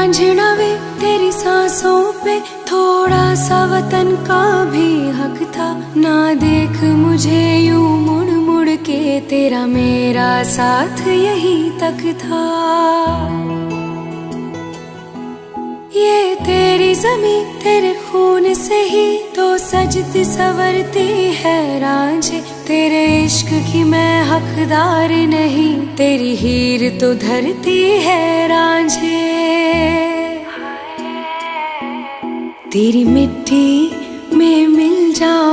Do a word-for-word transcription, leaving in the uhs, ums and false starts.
रांझना वे तेरी सांसों पे थोड़ा सा वतन का भी हक था। ना देख मुझे यूं मुड़ मुड़ के, तेरा मेरा साथ यही तक था। ये तेरी ज़मीं तेरे खून से ही तो सजती संवरती है रांझे। तेरे इश्क की मैं हकदार नहीं, तेरी हीर तो धरती है रांझे। तेरी मिट्टी में मिल जाऊं